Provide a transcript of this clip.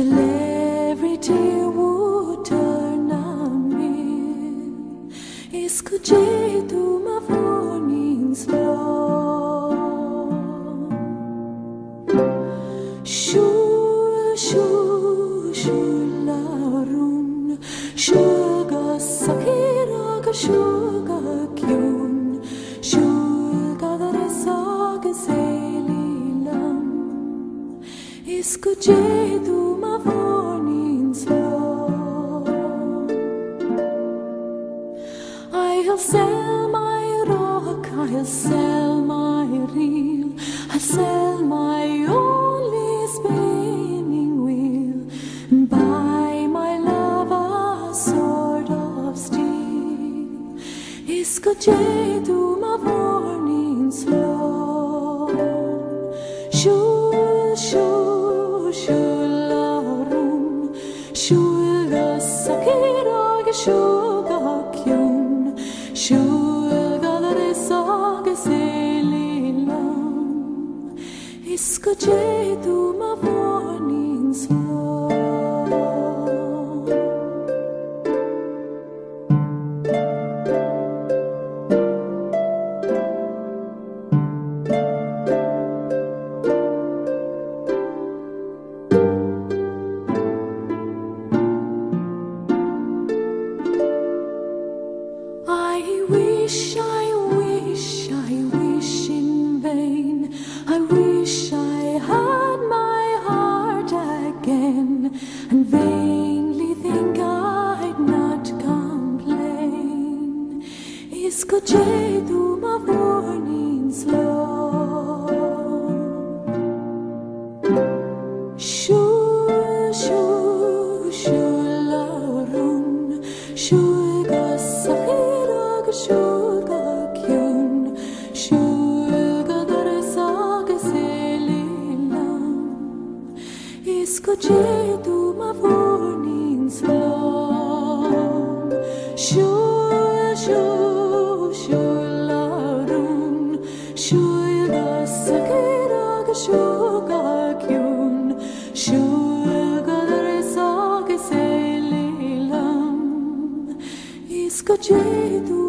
Celebrity waternamin Escuchei uma varnings blom Shul, shul, shularun Shuga sakira shuga kyun Shuga daresaga selilam Escuchei uma varnings blom I'll sell my rock, I'll sell my reel, I'll sell my only spinning wheel, and buy my love a sword of steel. Escuchei uma varnings blom. Shul, shul, shularum, shulga sakira shuga kyun. Shulga saga selilam Escuchei uma varnings blom I wish in vain. I wish I had my heart again, and vainly think I'd not complain. Escuchei uma varnings blom. Shul, shul, shularum, shulga sakira shuga kyun, shulga daresaga selilam. Escuchei uma varnings blom. Shul, shul, shularum, shulga sakira shuga kyun, shulga daresaga selilam. Escuchei